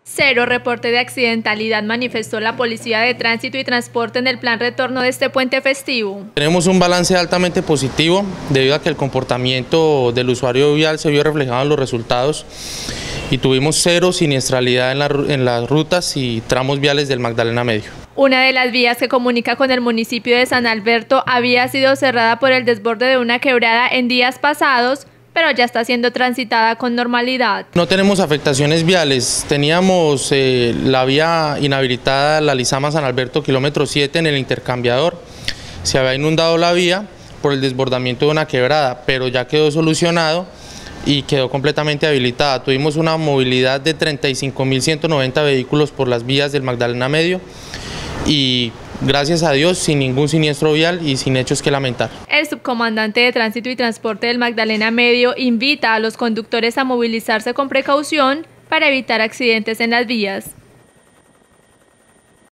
Cero reporte de accidentalidad, manifestó la Policía de Tránsito y Transporte en el plan retorno de este puente festivo. Tenemos un balance altamente positivo debido a que el comportamiento del usuario vial se vio reflejado en los resultados y tuvimos cero siniestralidad en las rutas y tramos viales del Magdalena Medio. Una de las vías que comunica con el municipio de San Alberto había sido cerrada por el desborde de una quebrada en días pasados, pero ya está siendo transitada con normalidad. No tenemos afectaciones viales, teníamos la vía inhabilitada, la Lizama San Alberto, kilómetro 7 en el intercambiador. Se había inundado la vía por el desbordamiento de una quebrada, pero ya quedó solucionado y quedó completamente habilitada. Tuvimos una movilidad de 35.190 vehículos por las vías del Magdalena Medio y gracias a Dios sin ningún siniestro vial y sin hechos que lamentar. El subcomandante de Tránsito y Transporte del Magdalena Medio invita a los conductores a movilizarse con precaución para evitar accidentes en las vías.